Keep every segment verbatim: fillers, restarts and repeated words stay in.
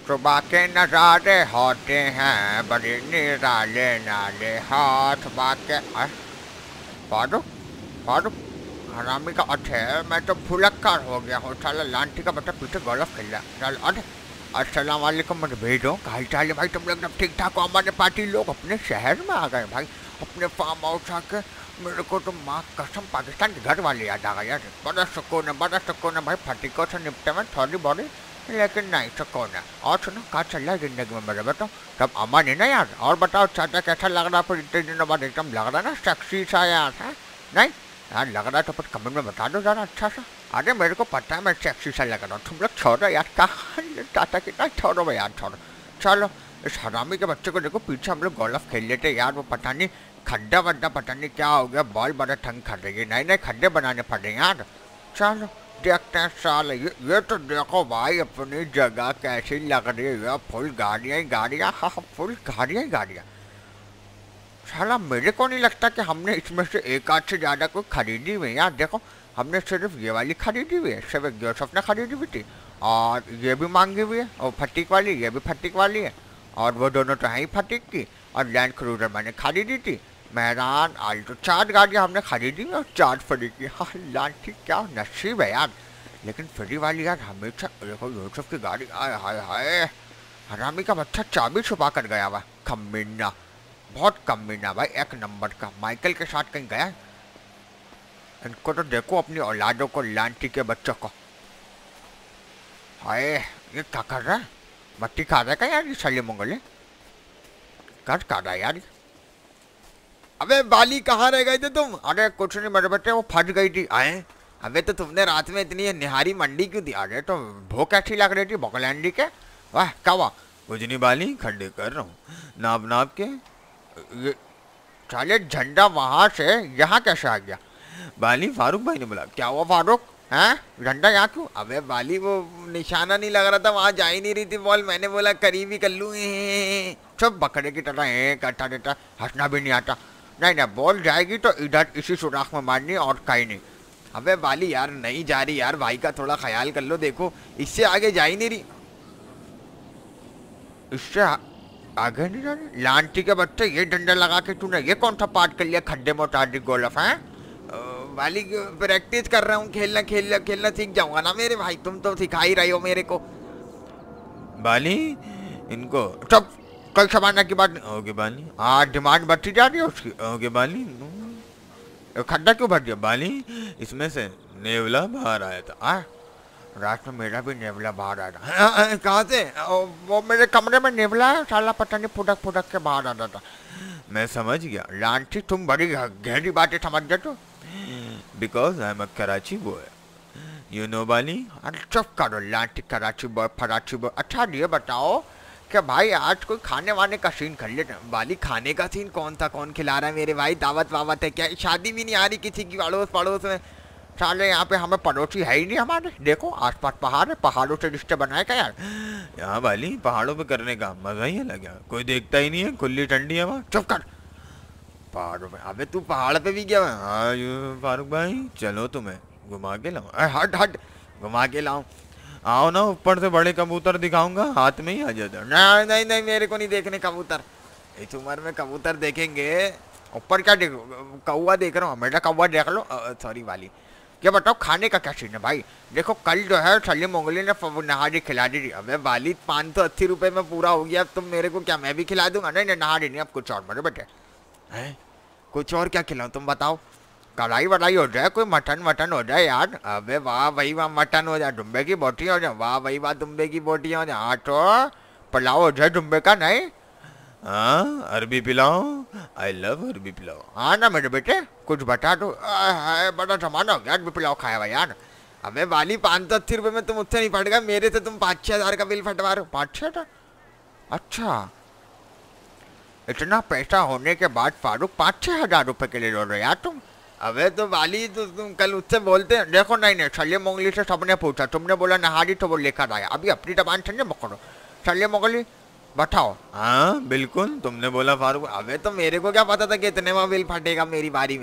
सुबह के नजारे होते हैं बड़े निराले नाले हाथ बाके अ, फारूक फारूक हरामी का अठ है। मैं तो भुलक्कर हो गया हूँ साला लांटी का बच्चा पीछे गोल्फ खेल रहा है। चल अरे अस्सलाम वालेकुम मेरे भेजो कहा चाल है भाई तुम लोग एकदम ठीक ठाक हो। हमारे पार्टी लोग अपने शहर में आ गए भाई अपने फार्म हाउस आके। मेरे को तो माँ कसम पाकिस्तान के घर वाले याद आ गए यार। बड़ा सुकून है बड़ा सुकून है भाई फटीकों से निपटे में थोड़ी बड़ी लेकिन नहीं सुकून है। और सुनो कहाँ चल रहा है जिंदगी में मेरे बताओ तब अमन है ना यार। और बताओ चाचा कैसा लग रहा है फिर इतने दिनों बाद एकदम लग रहा है ना सेक्सी सा यार है नहीं यार लग रहा है तो फिर कमेंट में बता दो जरा अच्छा सा। अरे मेरे को पता है मैं सेक्सी सा लग रहा हूँ तुम लोग छोड़ो यार कहाँ टाटा कितना छोड़ो भाई यार छोड़ो। चलो इस हरामी के बच्चे को देखो पीछे हम लोग गोल्फ खेल लेते यार। वो पता नहीं खड्डा वड्डा पता नहीं क्या हो गया बॉल बड़ा ठंग खा रही है नए नए खड्डे बनाने पड़े यार। चलो देखते हैं साल ये, ये तो देखो भाई अपनी जगह कैसी लग रही है फुल गाड़ियाँ ही गाड़ियाँ हाँ फुल गाड़ियाँ ही गाड़ियाँ। साला मेरे को नहीं लगता कि हमने इसमें से एक आध से ज़्यादा कोई खरीदी हुई है यार। देखो हमने सिर्फ ये वाली खरीदी हुई है सिर्फ एक यूसुफ ने खरीदी हुई थी और ये भी मांगी हुई है और फटीक वाली ये भी फटीक वाली है और वो दोनों तो हैं ही फटीक की। और लैंड क्रूजर मैंने खरीदी थी मेहरान आज तो चार गाड़ियाँ हमने खरीदी और चार फ्री की। हाँ लांटी क्या नसीब है यार। लेकिन फ्री वाली यार हमेशा देखो यूसुफ की गाड़ी आए हाय हाय हरामी का बच्चा चाबी छुपा कर गया हुआ कमीना बहुत कमीना भाई एक नंबर का माइकल के साथ कहीं गया। इनको तो देखो अपनी औलादों को लांटी के बच्चों को। हाय ये क्या कर रहा है मट्टी खा रहा है क्या यार ये सले मंगले कर खा रहा है यार। अबे बाली कहाँ रह गए थे तुम? अरे कुछ नहीं मेरे बच्चे वो फट गई थी। आए अबे तो तुमने रात में इतनी निहारी मंडी क्यों दी? अरे तो भूख अच्छी लग रही थी बकलैंडी के। वाह क्या हुआ? कुछ नहीं बाली खड्डे कर रहा हूँ नाप नाप के। ये साले झंडा वहां से यहाँ कैसे आ गया? बाली फारूक भाई ने बोला। क्या हुआ फारूक हैं झंडा यहाँ क्यों? अबे बाली वो निशाना नहीं लग रहा था वहां जा ही नहीं रही थी बॉल। मैंने बोला करीबी कर लूँ। सब बकरे की तरह है करता देता हंसना भी नहीं आता। नहीं नहीं बॉल जाएगी तो इधर इसी सुराख में मारनी और कहीं नहीं। अबे बाली यार नहीं जा रही यार भाई का थोड़ा ख्याल कर लो। देखो इससे आगे जा ही नहीं रही। इससे आगे नहीं जा रही लांटी के बच्चे। ये डंडा लगा के तूने ये कौन सा पार्ट कर लिया खड्डे में उतार दी गोल्फ है? बाली प्रैक्टिस कर रहा हूँ खेलना खेलना खेलना सीख जाऊंगा ना मेरे भाई। तुम तो सिखा ही रहे हो मेरे को। बाली इनको सब कल समाना की बात ओके बाली। हाँ डिमांड बढ़ती जा रही है उसकी। ओके बाली खड्डा क्यों भर दिया? बाली इसमें से नेवला बाहर आया था। हाँ रात में मेरा भी नेवला बाहर आ रहा। कहाँ से? वो मेरे कमरे में नेवला है साला पता नहीं फुटक फुटक के बाहर आ रहा था। मैं समझ गया लांटी तुम बड़ी गहरी बातें समझ गए तो। Because I am a Karachi boy you know बाली। अरे चुप करो लांटी कराची बॉय फराची बॉय। अच्छा ये बताओ कि भाई आज कोई खाने वाने का सीन कर लेते? बाली खाने का सीन कौन था? कौन खिला रहा है मेरे भाई? दावत वावत है क्या? शादी भी नहीं आ रही किसी की पड़ोस पड़ोस में। साले यहाँ पे हमें पड़ोसी है ही नहीं हमारे। देखो आसपास पहाड़ है पहाड़ों से रिश्ते बनाए क्या यार? यहाँ बाली पहाड़ों पे करने का मजा ही अलग है। कोई देखता ही नहीं है खुली ठंडी है वहाँ। चुप कर। पहाड़ों पे? अबे तू पहाड़ पे भी गया? हाँ यू फारूक भाई चलो तुम्हें घुमा के लाऊं। हट हट घुमा के लाऊं। आओ ना ऊपर से बड़े कबूतर दिखाऊंगा हाथ में ही आ जाता। नहीं नहीं नहीं मेरे को नहीं देखने कबूतर। इस उम्र में कबूतर देखेंगे? ऊपर क्या देखो कौवा देख रहा हूँ मेरा कौवा देख लो। सॉरी वाली। ये बताओ खाने का क्या सीन है भाई? देखो कल जो है सलीम उंगली ने नहारी खिला दी थी। अबे वाली पाँच सौ अस्सी रुपये में पूरा हो गया। अब तुम मेरे को क्या मैं भी खिला दूंगा? नहीं नहीं नहारी नहीं अब कुछ और मेरे बेटे हैं। कुछ और क्या खिलाऊं तुम बताओ? कढ़ाई वढ़ाई हो जाए कोई मटन वटन हो जाए यार। अबे वाह भाई वाह मटन हो जाए दुम्बे की बोटी हो जाए। वाह भाई वाह दुम्बे की बोटी हो जाए। हाँ तो पुलाव हो जाए दुम्बे का। नहीं हाँ अरबी पिलाओ। आई लव अरबी पिलाओ। हाँ ना मेरे बेटे कुछ बता दो। बड़ा जमाना हो गया अरबी पिलाओ खाया हुआ यार। अबे वाली पाँच सौ अस्सी रुपये में तुम मुझसे नहीं फट गया मेरे से तुम पाँच छः हज़ार का बिल फटवा रहे हो। पाँच छः हज़ार? अच्छा इतना पैसा होने के बाद फारूक पाँच छः हज़ार रुपये के लिए रो रहे यार तुम? अबे तो वाली तो तुम कल उससे बोलते हैं। देखो नहीं नहीं सलीम उंगली से सबने पूछा तुमने बोला नहारी तो वो लेकर आया। अभी अपनी जबान से नहीं पकड़ो। सलीम उंगली बताओ। हाँ बिल्कुल तुमने बोला फारूक। अबे तो मेरे को क्या पता था कि इतने में बिल फटेगा मेरी बारी में।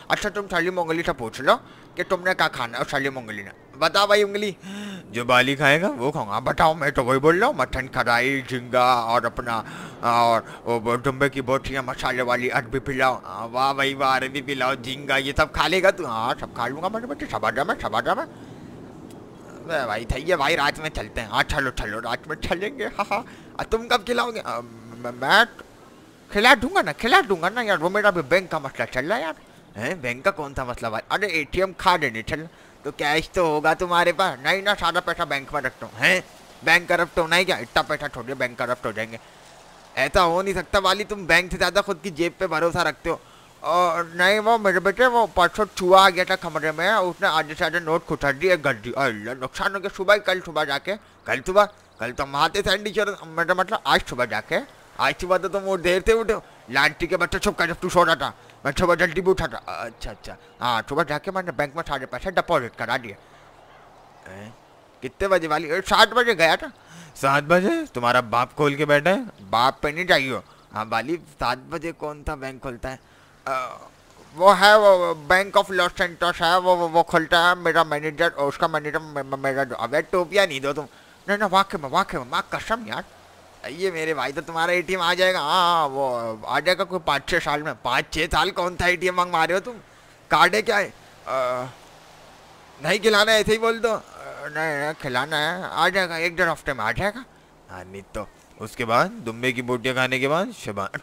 अच्छा तुम साली मंगली से पूछ लो कि तुमने क्या खाना है। साली मंगली ने बता भाई उंगली। जो बाली खाएगा वो खाऊंगा। बताओ, मैं तो वही बोल रहा हूँ, मटन कढ़ाई, झींगा और अपना और वो डुम्बे की बोटियाँ मसाले वाली अरबी पिलाओ। वाह भाई वाह, अरबी पिलाओ, झींगा, ये सब खा लेगा तू? हाँ सब खा लूंगा मेरे बेटे, सबाजा में सबाजा में। भाई थी है भाई, रात में चलते हैं। हाँ चलो चलो रात में चलेंगे। हाँ हाँ। तुम कब खिलाओगे? मैं खिला दूंगा ना, खिला दूंगा ना यार, वो मेरा भी बैंक का मसला चल रहा है यार। हैं, बैंक का कौन सा मसला भाई? अरे एटीएम कार्ड नहीं चल। तो कैश तो होगा तुम्हारे पास? नहीं ना, सारा पैसा बैंक में रखता हूँ। हैं, बैंक करप्ट होना है क्या? इतना पैसा थोड़ी बैंक करप्ट हो जाएंगे। ऐसा हो नहीं सकता वाली, तुम बैंक से ज्यादा खुद की जेब पे भरोसा रखते हो। और नहीं वो मेरे बेटे, वो परसों चूहा आ गया था कमरे में, उसने आधे से आधे नोट खुटा दिए, गड्डी। अल्लाह नुकसान हो गया। सुबह कल सुबह जाके कल सुबह कल तो महाते सैंडविच, मेरा मतलब आज सुबह जाके। आज सुबह तो तुम वो देर से उठे हो। लांटी के बच्चे छुप कर जब तू सो रहा था, मैं सुबह जल्दी भी उठा था। अच्छा अच्छा। हाँ सुबह जाके मैंने बैंक में सारे पैसे डिपॉजिट करा दिए। कितने बजे वाली? सात बजे गया था। सात बजे? तुम्हारा बाप खोल के बैठा है? बाप पे नहीं जाइए। हाँ वाली, सात बजे कौन था बैंक खोलता है? आ, वो है वो बैंक ऑफ लॉस सेंटर्स है, वो वो, वो खोलता है मेरा मैनेजर, और उसका मैनेजर मेरा। अबे टोपिया नहीं दो तुम। नहीं ना वाकई में वाकई में, माँ कसम यार। ये मेरे भाई, तो तुम्हारा एटीएम आ जाएगा। हाँ वो आ जाएगा कोई पाँच छः साल में। पाँच छः साल? कौन था एटीएम मांग मारे हो तुम? कार्ड है क्या है? आ, नहीं खिलाना है, ऐसे ही बोल दो। नहीं नहीं खिलाना है, आ जाएगा एक डेढ़ हफ्ते में आ जाएगा। हाँ नहीं तो उसके बाद दुम्बे की बोटियाँ खाने के बाद शबान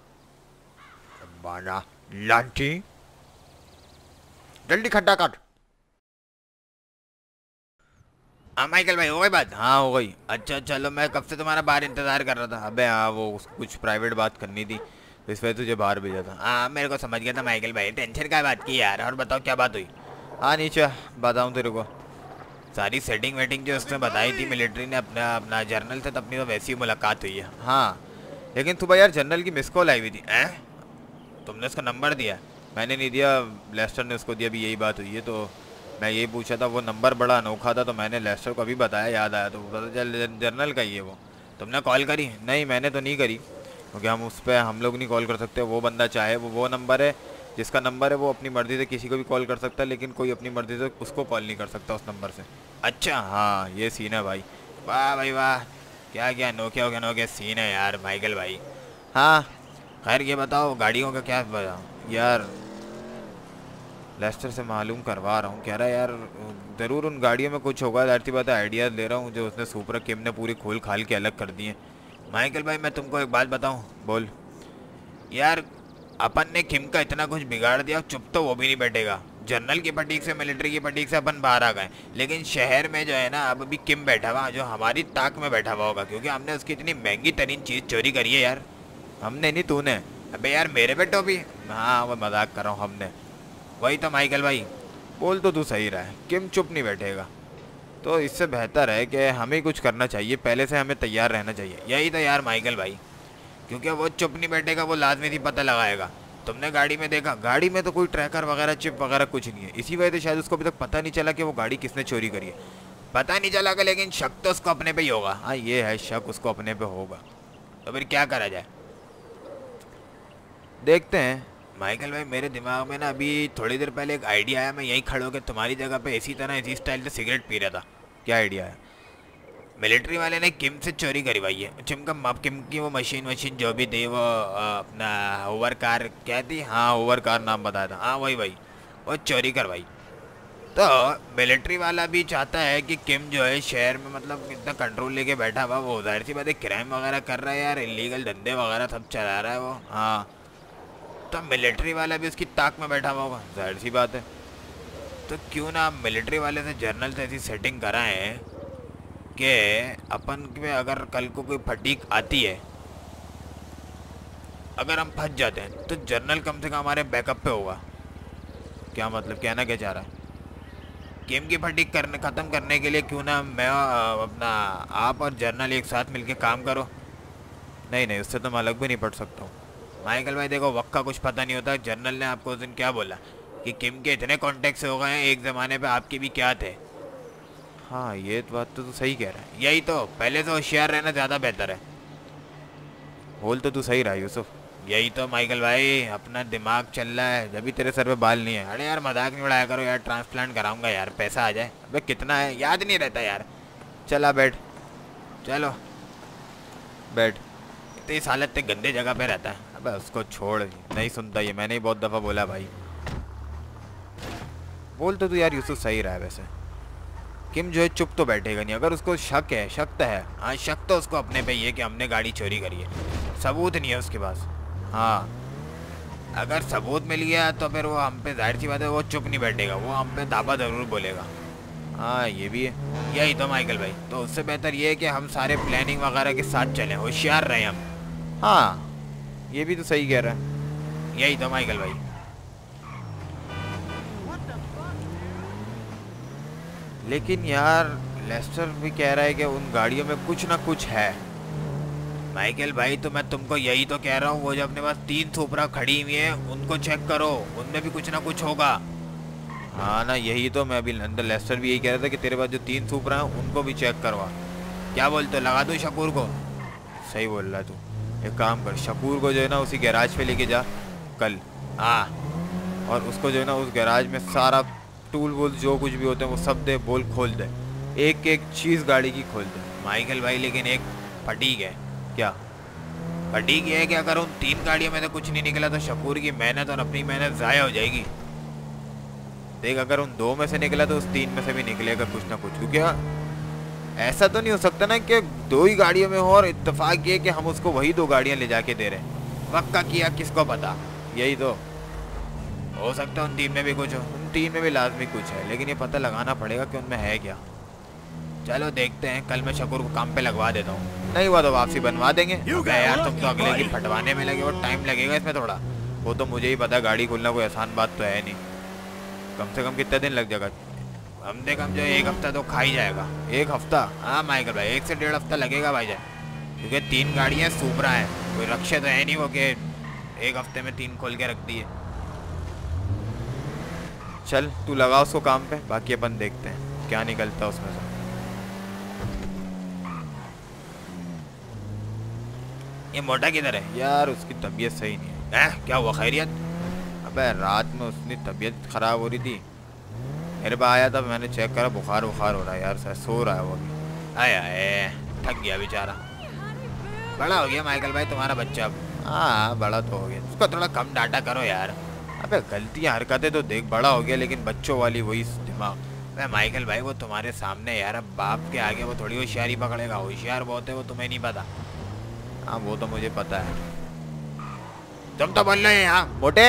बाना लांटी जल्दी खड्डा काट। हाँ माइकल भाई, हो गई बात? हाँ हो गई। अच्छा चलो, मैं कब से तुम्हारा बाहर इंतजार कर रहा था। अबे हाँ वो कुछ प्राइवेट बात करनी थी, तो इस वजह तुझे बाहर भेजा था। हाँ मेरे को समझ गया था माइकल भाई, टेंशन क्या बात की यार। और बताओ क्या बात हुई? हाँ नीचे बताऊँ तेरे को। सारी सेटिंग वेटिंग जो उसने बताई थी मिलिट्री ने अपना अपना जर्नल से, तो अपनी तो वैसी मुलाकात हुई है। हाँ लेकिन सुबह यार जनरल की मिस कॉल आई हुई थी। हैं? तुमने उसका नंबर दिया? मैंने नहीं दिया, लेस्टर ने उसको दिया। अभी यही बात हुई है, तो मैं यही पूछा था। वो नंबर बड़ा अनोखा था, तो मैंने लेस्टर को अभी बताया, याद आया तो पता चल जर्नल का ही है वो। तुमने कॉल करी? नहीं मैंने तो नहीं करी, क्योंकि हम उस पर हम लोग नहीं कॉल कर सकते। वो बंदा चाहे वो वो नंबर है जिसका नंबर है, वो अपनी मर्ज़ी से किसी को भी कॉल कर सकता है, लेकिन कोई अपनी मर्ज़ी से उसको कॉल नहीं कर सकता उस नंबर से। अच्छा हाँ ये सीन है भाई। वाह भाई वाह, क्या क्या अनोखे हो गया अनोखे सीन है यार माइकल भाई। हाँ खैर ये बताओ गाड़ियों का क्या बताओ यार? लेस्टर से मालूम करवा रहा हूँ, कह रहा है यार ज़रूर उन गाड़ियों में कुछ होगा। जाहिर सी बात है, आइडिया ले रहा हूँ जो उसने सुपर किम ने पूरी खोल खाल के अलग कर दी है। माइकल भाई मैं तुमको एक बात बताऊँ? बोल। यार अपन ने किम का इतना कुछ बिगाड़ दिया, चुप तो वो भी नहीं बैठेगा। जनरल की फटीक से, मिलिट्री की फटीक से अपन बाहर आ गए, लेकिन शहर में जो है ना अब भी किम बैठा हुआ, जो हमारी ताक में बैठा हुआ होगा, क्योंकि हमने उसकी इतनी महंगी तरीन चीज़ चोरी करी है यार। हमने नहीं, तूने। अबे यार मेरे पे टोपी। हाँ वो मजाक कर रहा हूँ, हमने। वही तो माइकल भाई। बोल तो तू सही रहा है, किम चुप नहीं बैठेगा, तो इससे बेहतर है कि हमें कुछ करना चाहिए, पहले से हमें तैयार रहना चाहिए। यही तो यार माइकल भाई, क्योंकि वो चुप नहीं बैठेगा, वो लाजमी थी पता लगाएगा। तुमने गाड़ी में देखा? गाड़ी में तो कोई ट्रैकर वगैरह चिप वगैरह कुछ नहीं है, इसी वजह से शायद उसको अभी तक पता नहीं चला कि वो गाड़ी किसने चोरी करी है। पता नहीं चला कि, लेकिन शक तो उसको अपने पे ही होगा। हाँ ये है, शक उसको अपने पे होगा। तो फिर क्या करा जाए? देखते हैं। माइकल भाई मेरे दिमाग में ना अभी थोड़ी देर पहले एक आइडिया आया। मैं यहीं खड़े होकर तुम्हारी जगह पे इसी तरह इसी स्टाइल से सिगरेट पी रहा था। क्या आइडिया है? मिलिट्री वाले ने किम से चोरी करवाई है। किम का किम की वो मशीन मशीन जो भी थी, वो अपना ओवर कार क्या थी? हाँ ओवर कार नाम बताया था। हाँ वही वही, वो चोरी करवाई। तो मिलिट्री वाला भी चाहता है कि किम जो है शहर में मतलब इतना कंट्रोल लेके बैठा हुआ, वो जाहिर सी बात है क्राइम वगैरह कर रहा है यार, इलीगल धंधे वगैरह सब चला रहा है वो। हाँ तो मिलिट्री वाला भी उसकी ताक में बैठा हुआ होगा, जाहिर सी बात है। तो क्यों ना मिलिट्री वाले से जर्नल से ऐसी सेटिंग कराएं कि अपन में अगर कल को कोई फटीक आती है, अगर हम फंस जाते हैं, तो जर्नल कम से कम हमारे बैकअप पे होगा। क्या मतलब, कहना क्या चाह रहा है? गेम की फटीक करने ख़त्म करने के लिए क्यों ना मैं अपना आप और जर्नल एक साथ मिलके काम करो। नहीं नहीं, उससे तो मैं अलग भी नहीं पढ़ सकता हूँ। माइकल भाई देखो, वक्त का कुछ पता नहीं होता। जर्नल ने आपको उस दिन क्या बोला कि किम के इतने कॉन्टेक्ट्स हो गए हैं, एक ज़माने पे आपके भी क्या थे। हाँ ये तो बात तो तू सही कह रहा है। यही तो, पहले से होशियार रहना ज़्यादा बेहतर है। बोल तो तू सही रहा यूसुफ। यही तो माइकल भाई, अपना दिमाग चल रहा है जब भी तेरे सर पे बाल नहीं है। अरे यार मजाक नहीं उड़ाया करो यार, ट्रांसप्लांट कराऊंगा यार, पैसा आ जाए। अबे कितना है याद नहीं रहता यार। चला बैठ, चलो बैठ। इतनी इस हालत से गंदे जगह पे रहता है। अबे उसको छोड़, नहीं सुनता ये, मैंने ही बहुत दफ़ा बोला भाई। बोल तो तू यार यूसुफ सही रहा है वैसे। किम जो है चुप तो बैठेगा नहीं। अगर उसको शक है, शक तो है, हाँ शक तो उसको अपने पे ये कि हमने गाड़ी चोरी करी है, सबूत नहीं है उसके पास। हाँ अगर सबूत मिल गया तो फिर वो हम पे, जाहिर सी बात है वो चुप नहीं बैठेगा, वो हम पे दावा ज़रूर बोलेगा। हाँ ये भी है। यही तो माइकल भाई, तो उससे बेहतर ये है कि हम सारे प्लानिंग वगैरह के साथ चलें, होशियार रहें हम। हाँ ये भी तो सही कह रहा है। यही तो माइकल भाई। लेकिन यार लेस्टर भी कह रहा है कि उन गाड़ियों में कुछ ना कुछ है। माइकल भाई तो मैं तुमको यही तो कह रहा हूँ, वो जो अपने पास तीन सुपरा खड़ी हुई है उनको चेक करो, उनमें भी कुछ ना कुछ होगा। हाँ ना, यही तो मैं अभी अंदर लेस्टर भी यही कह रहा था कि तेरे पास जो तीन सुपरा हैं उनको भी चेक करवा। क्या बोलते हो, लगा दूँ शकूर को? सही बोल रहा है तू, एक काम कर, शकूर को जो है ना उसी गैराज पे लेके जा कल। हाँ और उसको जो है ना उस गैराज में सारा टूल वूल जो कुछ भी होते हैं वो सब दे, बोल खोल दे, एक एक चीज़ गाड़ी की खोल दे। माइकल भाई लेकिन एक फटीक है। क्या फटीक ये है कि अगर उन तीन गाड़ियों में से कुछ नहीं निकला तो शकूर की मेहनत और अपनी मेहनत ज़ाया हो जाएगी। देख अगर उन दो में से निकला तो उस तीन में से भी निकलेगा कुछ ना कुछ, क्योंकि हाँ ऐसा तो नहीं हो सकता ना कि दो ही गाड़ियों में हो और इत्तेफाक ये कि हम उसको वही दो गाड़ियाँ ले जाके दे रहे हैं। वक्त का किया किसको पता। यही तो हो सकता है उन तीन में भी कुछ हो, उन तीन में भी लाजमी कुछ है, लेकिन ये पता लगाना पड़ेगा कि उनमें है क्या। चलो देखते हैं, कल मैं शकूर को काम पे लगवा देता हूँ, नहीं हुआ तो वापसी बनवा देंगे। यार तुम तो अगले की फटवाने में लगे, वो टाइम लगेगा इसमें थोड़ा। वो तो मुझे ही पता, गाड़ी खोलना कोई आसान बात तो है नहीं। कम से कम कितने दिन लग जाएगा? हम देख हम जो एक हफ्ता तो खा ही जाएगा। एक हफ्ता? हाँ माइकल भाई एक से डेढ़ हफ्ता लगेगा भाई जान, क्योंकि तीन गाड़ियाँ सुपरा हैं, कोई रक्षा तो है नहीं वो कि एक हफ्ते में तीन खोल के रख दिए। चल तू लगा उसको काम पे, बाकी अपन देखते हैं क्या निकलता उसमें से। ये मोटा किधर है यार? उसकी तबीयत सही नहीं है। हैं क्या हुआ, खैरियत? अबे रात में उसकी तबीयत खराब हो रही थी, मेरे पास आया था, मैंने चेक करा बुखार बुखार हो रहा है यार, सर सो रहा है वो अभी। आया आए थक गया बेचारा। बड़ा हो गया माइकल भाई तुम्हारा बच्चा अब। हाँ बड़ा तो हो गया, उसको थोड़ा कम डांटा करो यार। अबे गलतियाँ हरकतें तो देख, बड़ा हो गया लेकिन बच्चों वाली वही दिमाग। अबे माइकल भाई वो तुम्हारे सामने यार, अब बाप के आगे वो थोड़ी होशियारी पकड़ेगा, होशियार बहुत है वो, तुम्हें नहीं पता। हाँ वो तो मुझे पता है, तुम तो बोल रहे हैं यहाँ मोटे।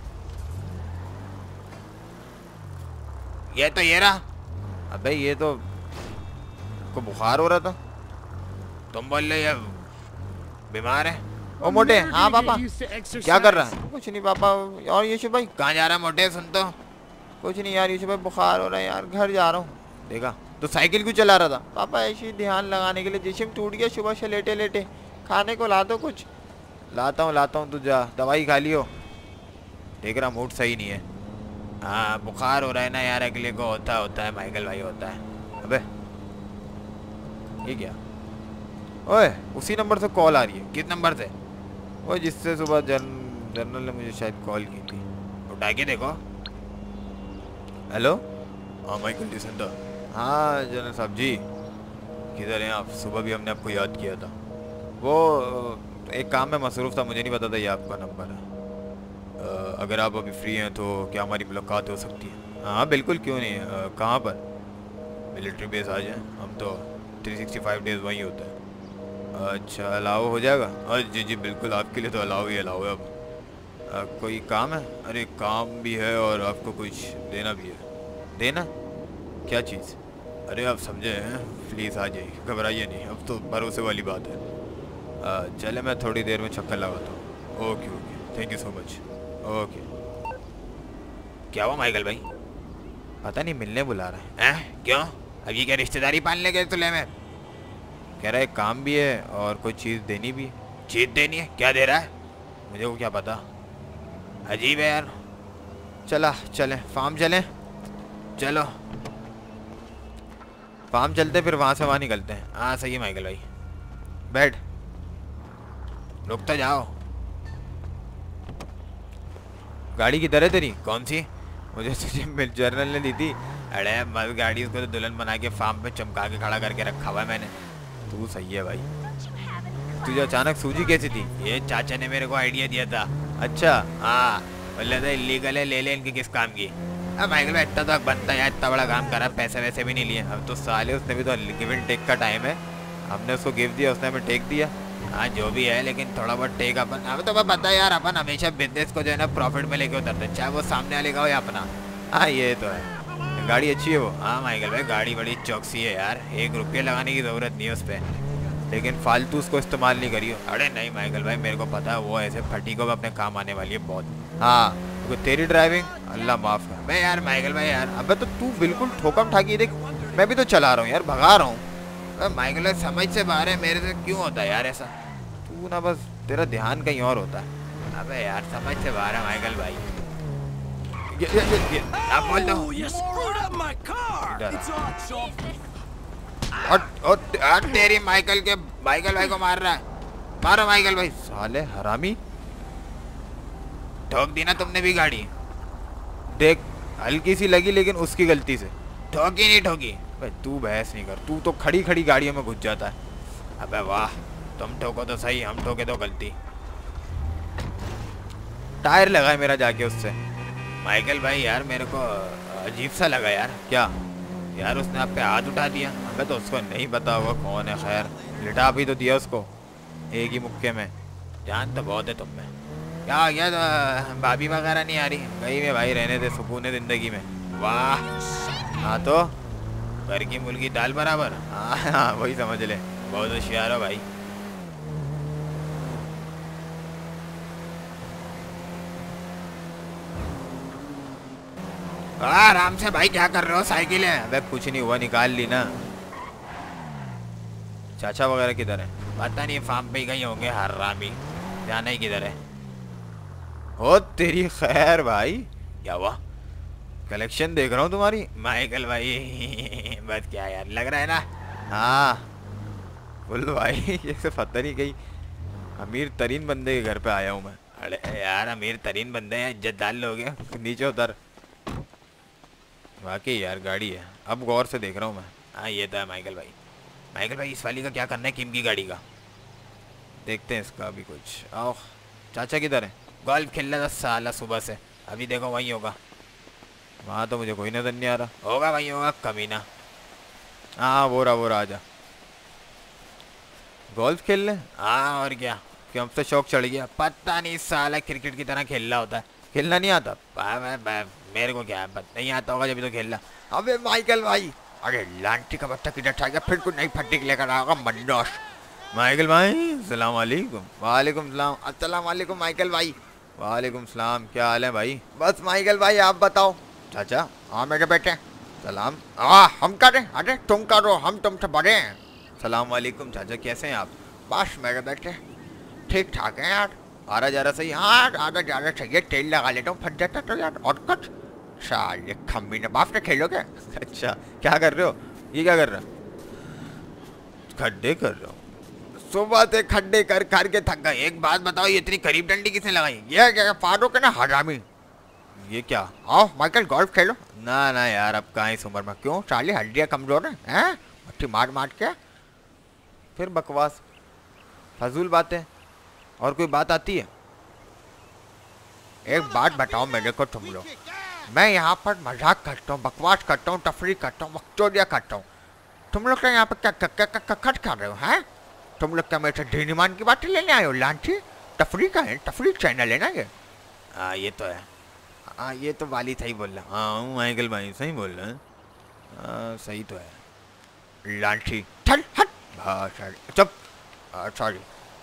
ये तो ये रहा। अबे ये तो को बुखार हो रहा था, तुम बोल रहे बीमार है। ओ मोटे। हाँ पापा क्या कर रहा है? कुछ नहीं पापा। और यूसुफ भाई कहाँ जा रहा है मोटे? सुन तो। कुछ नहीं यार यूसुफ भाई बुखार हो रहा है यार, घर जा रहा हूँ। देखा तो साइकिल क्यों चला रहा था? पापा ऐसे ही ध्यान लगाने के लिए, जिस्म टूट गया सुबह से लेटे लेटे। खाने को ला दो कुछ। लाता हूँ लाता हूँ, तू जा दवाई खा लियो। देख रहा मूड सही नहीं है। हाँ बुखार हो रहा है ना यार, अगले को होता होता है माइकल भाई, होता है। अबे ये क्या? ओए उसी नंबर से कॉल आ रही है। किस नंबर से? वो जिससे सुबह जन जनरल ने मुझे शायद कॉल की थी। उठा के देखो। हेलो हाँ माइकल जी सुनता। हाँ जनरल साहब जी किधर हैं आप? सुबह भी हमने आपको याद किया था, वो एक काम में मसरूफ़ था, मुझे नहीं पता था ये आपका नंबर है। आ, अगर आप अभी फ्री हैं तो क्या हमारी मुलाकात हो सकती है? हाँ बिल्कुल, क्यों नहीं। कहाँ पर? मिलिट्री बेस आ जाएं, हम तो थ्री सिक्सटी फाइव डेज़ वहीं होता है। अच्छा अलाउ हो जाएगा? हाँ जी जी बिल्कुल, आपके लिए तो अलाउ ही अलाउ है। अब आ, कोई काम है? अरे काम भी है और आपको कुछ देना भी है। देना? क्या चीज़? अरे आप समझे हैं, प्लीज़ आ जाइए, घबराइए नहीं, अब तो भरोसे वाली बात है। आ, चले मैं थोड़ी देर में चक्कर लगाता हूँ। Okay okay thank you so much. Okay. क्या हुआ माइकल भाई? पता नहीं मिलने बुला रहे हैं। हैं क्यों? अब ये क्या रिश्तेदारी पालने गए तुले में? कह रहा है काम भी है और कोई चीज़ देनी भी है। चीज़ देनी है? क्या दे रहा है? मुझे को क्या पता, अजीब है यार। चला चले फार्म चलें। चलो फार्म चलते, फिर वहाँ से वहाँ निकलते हैं। हाँ सही है माइकल भाई, बैठ, रुकता जाओ। गाड़ी किधर है तेरी? कौन सी? मुझे तुझे जर्नल ने दी थी। अरे मस्त गाड़ी, उसको तो दुल्हन बना के फार्म पे चमका के खड़ा करके रखा हुआ है मैंने। तू सही है भाई। तुझे अचानक सूझी कैसी थी? ये चाचा ने मेरे को आइडिया दिया था। अच्छा हाँ, बोले था इलीगल है, ले ले इनके किस काम की। अब माइकल भाई इतना तो बनता है यार, इतना बड़ा काम करा, पैसे वैसे भी नहीं लिए। अब तो साले उसने भी तो गिव एंड टेक का टाइम है, हमने उसको गिव दिया, उसने हमें टेक दिया। हाँ जो भी है, लेकिन थोड़ा बहुत टेक अपन, अब तो मैं पता है यार, अपन हमेशा बिजनेस को जो है ना प्रॉफिट में लेके उतरते हैं, चाहे वो सामने वाले का हो या अपना। हाँ ये तो है। गाड़ी अच्छी है वो? हाँ माइकल भाई गाड़ी बड़ी चौकसी है यार, एक रुपये लगाने की ज़रूरत नहीं है उस पर, लेकिन फालतू उसको इस्तेमाल नहीं करियो। अरे नहीं माइकल भाई मेरे को पता है वो ऐसे फटीकों में अपने काम आने वाली है बहुत। हाँ तो तेरी ड्राइविंग अल्लाह माफ़ कर। मैं यार माइकल भाई यार, अबे तो तू बिल्कुल ठोकम ठाकी, देख मैं भी तो चला रहा हूँ यार, भगा रहा हूँ। माइकल भाई समझ से बाहर है, मेरे से क्यों होता है यार ऐसा? तू ना बस तेरा ध्यान कहीं और होता है। अबे यार समझ से बाहर है माइकल भाई। ये, ये, ये, ये, आप बोल दो। और, और, और तेरी माइकल के माइकल भाई को मार रहा है, मारो माइकल भाई। साले हरामी, ठोक दी ना तुमने भी गाड़ी। देख हल्की सी लगी, लेकिन उसकी गलती से। ठोकी नहीं ठोकी भाई, तू बहस नहीं कर, तू तो खड़ी खड़ी गाड़ियों में घुस जाता है। अबे वाह, तुम ठोको तो सही, हम ठोके तो गलती। टायर लगा है मेरा जाके उससे। माइकल भाई यार मेरे को अजीब सा लगा यार। क्या यार? उसने आप पे हाथ उठा दिया। हमें तो उसको नहीं पता होगा कौन है, खैर लिटा भी तो दिया उसको एक ही मुक्के में। जान तो बहुत है तुम में। क्या हो गया? तो भाभी वगैरह नहीं आ रही? गई में भाई, रहने दे, सुकून है जिंदगी में। वाह, हाँ तो घर की मुर्गी दाल बराबर। हाँ हाँ वही समझ ले, बहुत होशियार हो भाई। आराम से भाई, क्या कर रहे हो? साइकिल है। अबे कुछ नहीं हुआ, निकाल ली ना। चाचा वगैरह किधर है? पता नहीं, फार्म पे ही गई होंगे हरामी, जाना ही किधर है। ओ तेरी खैर भाई, क्या हुआ? कलेक्शन देख रहा हूँ तुम्हारी माइकल भाई। बस क्या यार, लग रहा है ना? हाँ बोल भाई, जैसे पता नहीं कहीं अमीर तरीन बंदे के घर पे आया हूँ मैं। अरे यार अमीर तरीन बंदे हैं, इज्जतदार लोग हैं, नीचे उतर। वाकई यार गाड़ी है, अब गौर से देख रहा हूँ मैं। हाँ ये तो है माइकल भाई। माइकल भाई इस वाली का क्या करना है, किम की गाड़ी का? देखते हैं इसका अभी कुछ। आओ, चाचा किधर है? गोल्फ खेल रहा था साला सुबह से, अभी देखो वहीं होगा। वहाँ तो मुझे कोई नजर नहीं आ रहा। होगा वहीं होगा कमीना। हाँ वो रहा वो रहा, आजा गोल्फ खेल ले। हाँ और क्या, क्यों हमसे शौक चढ़ गया? पता नहीं साला क्रिकेट की तरह खेलना होता है। खेलना नहीं आता? बा, बा, बा, मेरे को क्या है, नहीं आता होगा जब तो खेलना। अबे माइकल भाई, अरे लांटी का बच्चा किधर था गया? फिर कुछ नई फट्टी लेकर आएगा मनोज। माइकल भाई सलाम वालेकुम। वालेकुम सलाम। अस्सलाम वालेकुम माइकल भाई। वालेकुम सलाम, क्या हाल है भाई? बस माइकल भाई आप बताओ। चाचा? हाँ मेरे बेटे। सलाम। हाँ हम करें? अरे तुम करो, हम तुमसे बड़े हैं। सलाम वालेकुम चाचा, कैसे हैं आप? बस मेरे बेटे ठीक ठाक है यार, आ रहा जा रहा सही। हाँ आ रहा जा रहा चाहिए, तेल लगा लेता हूँ, फट जाता तो यार। और कुछ साले खम्मी ने बाप से खेलोगे? अच्छा क्या कर रहे हो? ये क्या कर रहे हो? खड्डे कर रहे हो? सुबह से खड्डे कर कर के थक गए। एक बात बताओ, ये इतनी करीब डंडी किसने लगाई? ये क्या फारूक है ना हरामी। ये क्या? आओ माइकल गोल्फ खेलो। ना ना यार, अब कहाँ इस उम्र में। क्यों साली हड्डियाँ कमजोर है हैं? मट्टी मार मार के फिर बकवास फजूल बातें। और कोई बात आती है? एक बात बताओ मेरे को तुम लोग, मैं यहाँ पर मजाक करता हूँ, बकवास करता हूँ, तफरी करता हूँ, वक्तोरिया करता हूँ, तुम लोग क्या यहाँ पर क्या क्या क्या खट कर रहे हो? हैं तुम लोग क्या मेरे से दीनीमान की बातें लेने आए हो? लांची तफरी का है, तफरी चैनल है ना ये। हाँ ये तो है। हाँ ये तो वाली सही बोल रहा। हाँ माइकल भाई सही बोल रहे हैं। हाँ सही तो है। लांची चल हट। हाँ सॉरी चुप, सॉरी।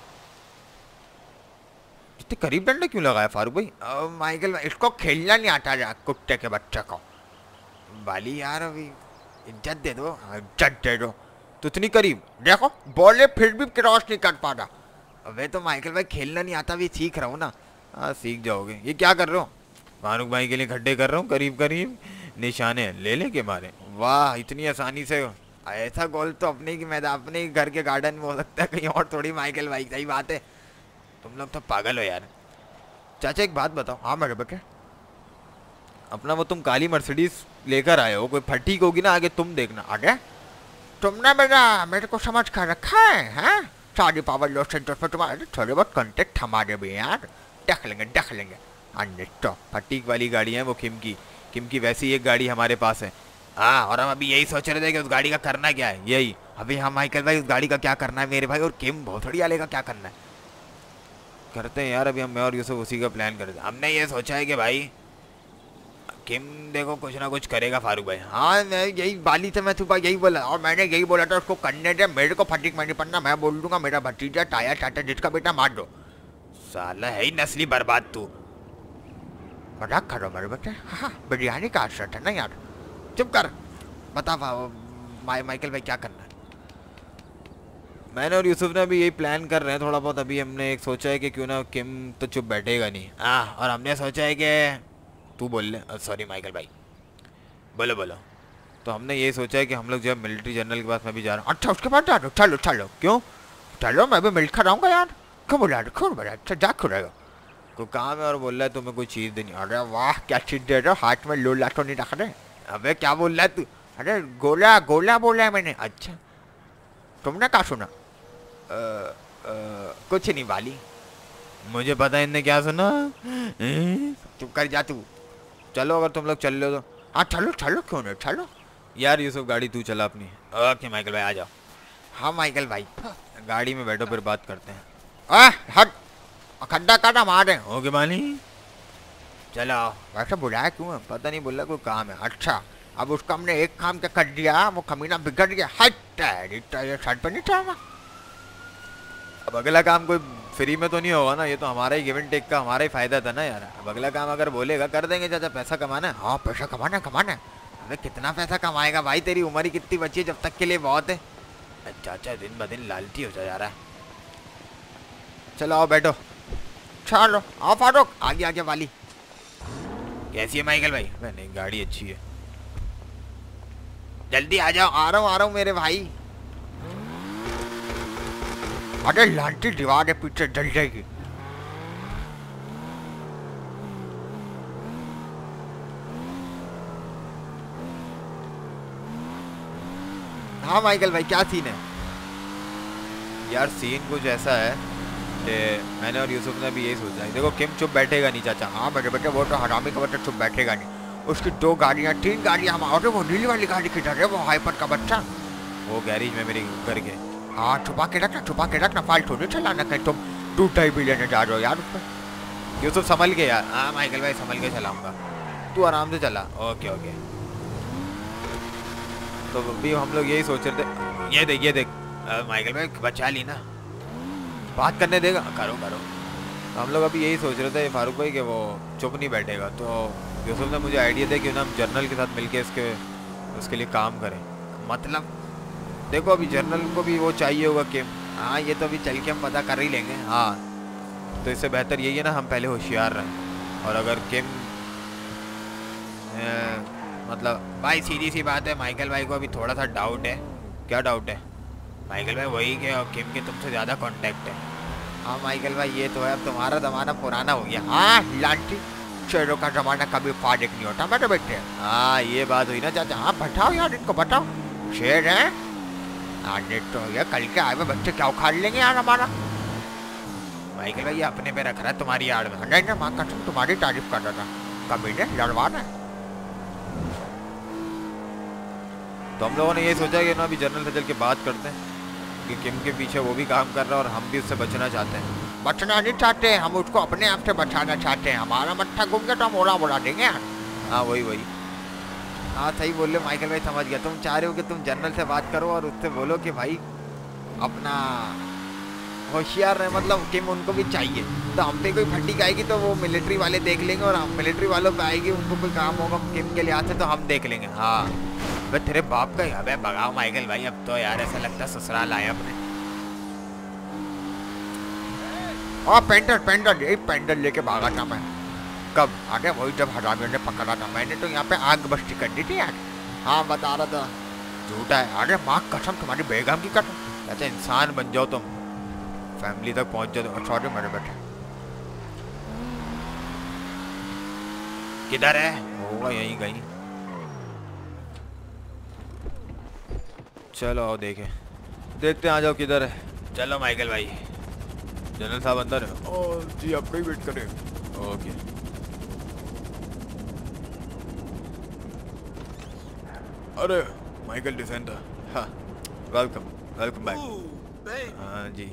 इतने करीब डंडा क्यों लगाया फारूक भाई? माइकल भाई इसको खेलना नहीं आता यार, कुत्ते के बच्चे को। वाली यार अभी इज्जत दे दो, इज्जत दे दो। तो इतनी करीब देखो, बॉले फिर भी क्रॉस नहीं कर पा रहा। अबे तो माइकल भाई खेलना नहीं आता, भी सीख रहा हूँ ना। हाँ सीख जाओगे। ये क्या कर रहे हो? फारूक भाई के लिए खड्डे कर रहा हूँ, करीब करीब निशाने ले ले के मारे। वाह इतनी आसानी से। ऐसा गोल तो अपने ही मैदान, अपने ही घर के गार्डन में हो सकता है, कहीं और थोड़ी। माइकल भाई सही बात है, तुम लोग तो पागल हो यार। चाचा एक बात बताओ। हाँ मेरे बेटे। अपना वो तुम काली मर्सिडीज लेकर आए हो, कोई फटीक होगी ना आगे तुम देखना। अरे तुमने मेरा मेरे को समझ कर रखा है, हैं? सारी पावर लॉस सेंटर पर तुम्हारे थोड़े बहुत कॉन्टेक्ट हमारे भी हैं यार, देख लेंगे देख लेंगे। अन्य तो फटीक वाली गाड़ी है वो किम की, किम की वैसी एक गाड़ी हमारे पास है। हाँ, और हम अभी यही सोच रहे थे कि उस गाड़ी का करना क्या है। यही अभी हम माइकल भाई उस गाड़ी का क्या करना है मेरे भाई, और किम भोसड़ी वाले का क्या करना है करते हैं यार। अभी हम मैं और यूसुफ उसी का प्लान करते हैं। हमने ये सोचा है कि भाई किम देखो कुछ ना कुछ करेगा फारूक भाई। हाँ मैं यही बाली से मैं सुबह यही बोला, और मैंने यही बोला था उसको करने दे, मेरे को फटीक में नहीं पड़ना, मैं बोल दूंगा मेरा भतीजा टाया चाटा जिसका बेटा मार दो। साला है ही नस्ली बर्बाद तू। मजाक करो मेरे बेटे, हाँ बिरयानी का असर है ना यार। चुप कर, बता माई माइकल भाई क्या करना है। मैंने और यूसुफ ने अभी यही प्लान कर रहे हैं थोड़ा बहुत। अभी हमने एक सोचा है कि क्यों ना किम तो चुप बैठेगा नहीं। हाँ, और हमने सोचा है कि तू बोल ले, सॉरी माइकल भाई, बोलो बोलो। तो हमने ये सोचा है कि हम लोग जो है मिलिट्री जनरल के पास मैं भी जा रहा हूँ। अच्छा उसके बाद जा रहा हूँ, चलो चलो। क्यों? चलो मैं भी मिल कर आऊँगा यार। क्यों बोला क्यों बोला, अच्छा जा क्यों रहेगा, कोई काम है और बोल रहा है तुम्हें कोई चीज़ देनी। अरे वाह क्या चीज़ दे रहे हो, हाथ में लोला तो नहीं रख रहे। अबे क्या बोल रहा है तू? अरे गोला गोला बोला है मैंने। अच्छा तुमने क्या सुना? आ, आ, कुछ नहीं वाली, मुझे पता है इनने क्या सुना। चुप कर जा तू। चलो अगर तुम लोग चल लो तो। हाँ चलो चलो, क्यों नहीं चलो। यार यूसुफ गाड़ी तू चला अपनी। ओके माइकल भाई आ जाओ। हाँ माइकल भाई गाड़ी में बैठो फिर बात करते हैं। आ, हट खड्डा काटा मारे। ओके मानी चलो। वैसे बुलाया क्यों है? पता नहीं, बोला कोई काम है। अच्छा अब उसका हमने एक काम क्या कर दिया, वो कमीना बिगड़ गया। हट ये शर्ट पर नहीं चढ़ना। अब अगला काम कोई फ्री में तो नहीं होगा ना, ये तो हमारा ही गिव एंड टेक का हमारा ही फायदा था ना यार। अब अगला काम अगर बोलेगा कर देंगे चाचा, पैसा कमाना है। हाँ पैसा कमाना कमाना है। अबे कितना पैसा कमाएगा भाई, तेरी उम्र ही कितनी बची है, जब तक के लिए बहुत है। चाचा दिन ब दिन लालची हो जा रहा है। चलो आओ बैठो। चलो आओ फारूक, आगे आगे वाली। कैसी है माइकल भाई? नहीं गाड़ी अच्छी है, जल्दी आ जाओ। आ रहा हूँ आ रहा हूँ मेरे भाई। अरे लांटी दीवार है पीछे, जल जाएगी। हाँ माइकल भाई क्या सीन है? यार सीन कुछ ऐसा है कि मैंने और यूसुफ ने भी यही सोचा है। देखो किम चुप बैठेगा नहीं चाचा। हाँ मेरे बेटे वो तो हरामी का बच्चा चुप बैठेगा नहीं। उसकी दो गाड़ियाँ तीन गाड़ियाँ हम और वो नीली वाली गाड़ी किधर है, वो हाइपर का बच्चा वो गैरेज में मेरे घर के। हाँ छुपा के रखना छुपा के रखना, फालतू नहीं चलाना कहीं तुम टूटा ही भी लेने जा रहे हो यार उस पर। यूसुफ संभल के यार। हाँ माइकल भाई संभल के चलाऊंगा, तू आराम से चला। Okay okay. तो अभी हम लोग यही सोच रहे थे। ये देख ये देख माइकल भाई बचा ली ना, बात करने देगा। करो करो। तो हम लोग अभी यही सोच रहे थे फारूक भाई कि वो चुप नहीं बैठेगा, तो यूसुफ ने मुझे आइडिया दिया कि ना हम जर्नल के साथ मिलके इसके उसके लिए काम करें। मतलब देखो अभी जर्नल को भी वो चाहिए होगा किम। हाँ ये तो अभी चल के हम पता कर ही लेंगे। हाँ तो इससे बेहतर यही है ना हम पहले होशियार रहें। और अगर किम मतलब भाई सीधी सी बात है, माइकल भाई को अभी थोड़ा सा डाउट है। क्या डाउट है माइकल भाई? वही कि किम के तुमसे ज़्यादा कांटेक्ट है। हाँ माइकल भाई ये तो है, अब तुम्हारा ज़माना पुराना हो गया। हाँ लांटी शेरों का जमाना कभी फारिग नहीं होता मेरे बेटे। हाँ ये बात हुई ना चाचा। हाँ बताओ यार इनको बताओ, शेर है आने तो ये कल के आए हुए बच्चे क्या उखाड़ लेंगे यार हमारा। माइकल भाई ये अपने पे रख रहा है तुम्हारी आड़ में। नहीं नहीं माँ कसम तुम्हारी तारीफ कर रहा था, कभी ने लड़वाना है। तो हम लोगों ने ये सोचा कि ना अभी जनरल से चल के बात करते हैं कि किम के पीछे वो भी काम कर रहा है और हम भी उससे बचना चाहते हैं। बचना नहीं चाहते, हम उसको अपने आप से बचाना चाहते हैं। हमारा मट्ठा घूम गया तो हम ओला बोला देंगे यार। हाँ वही वही। हाँ सही बोल रहे माइकल भाई, समझ गया। तुम चाह रहे हो कि तुम जनरल से बात करो और उससे बोलो कि भाई अपना होशियार रहे, मतलब किम उनको भी चाहिए। तो हम पे कोई फटीक आएगी तो वो मिलिट्री वाले देख लेंगे, और हम मिलिट्री वालों पे आएगी उनको कोई काम होगा किम के लिहाज से तो हम देख लेंगे। हाँ भाई तेरे बाप का यहाँ पे भगाओ माइकल भाई, अब तो यार ऐसा लगता है ससुराल आए अपने। और पेंडल पेंडल यही पेंडल लेके भागा था मैं। कब? अरे वही जब हरामियों ने पकड़ा था, मैंने तो यहाँ पे आग बस्ती कर दी थी यार। हाँ बता रहा था। झूठा है। अरे माँ कसम तुम्हारी बेगम की कसम। अच्छा इंसान बन जाओ तुम, फैमिली तक पहुंच जाओ। सॉरी मेरे बेटे। किधर है होगा यहीं कहीं। चलो आओ देखें, देखते हैं, आ जाओ किधर है। चलो माइकल भाई। जनरल साहब अंदर है। ओ जी आपका ही वेट करें। ओके। अरे माइकल डिसेंडर, हाँ वेलकम वेलकम बैक। हाँ जी।